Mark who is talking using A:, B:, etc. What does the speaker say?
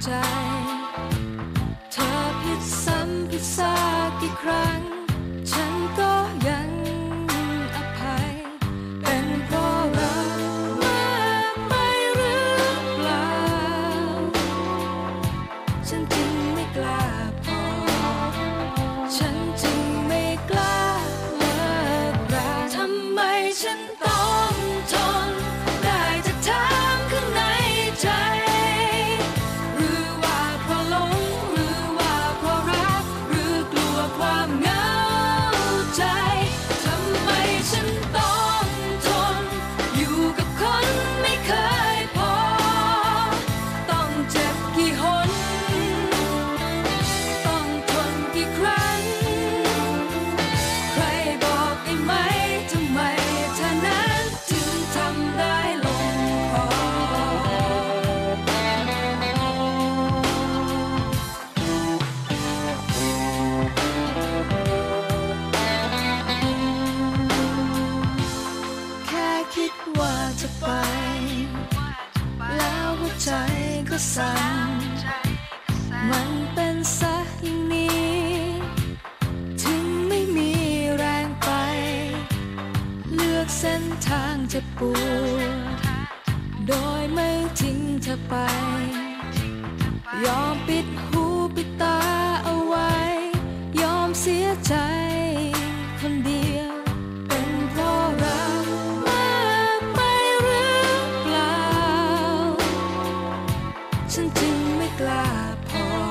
A: ใจเธอผิดซ้ำผิดซากกี่ครั้งฉันก็ยังอภัยเป็นเพราะเรามากไปหรือเปล่าฉันจึงไม่กล้าพอฉันจึงไม่กล้าเลิกราทำไมฉันต้องทนได้แต่ถามข้างในใจหรือว่าเพราะหลงหรือว่าเพราะรักหรือกลัวความเหงาใจทำไมฉันต้องทนอยู่กับคนไม่เคยพอต้องเจ็บกี่หนต้องทนกี่ครั้งใครบอกได้ไหมทำไมเธอนั้นถึงทำได้ลงคอแค่คิดว่าจะไปแล้วหัวใจก็สั่นมันเป็นซะอย่างนี้ถึงไม่มีแรงไปเลือกเส้นทางจะปวดโดยไม่ทิ้งเธอไปยอมปิดหูปิดตาเอาไว้ยอมเสียใจคนเดียวเป็นเพราะเรามากไปหรือเปล่าฉันจึงไม่กล้าพอ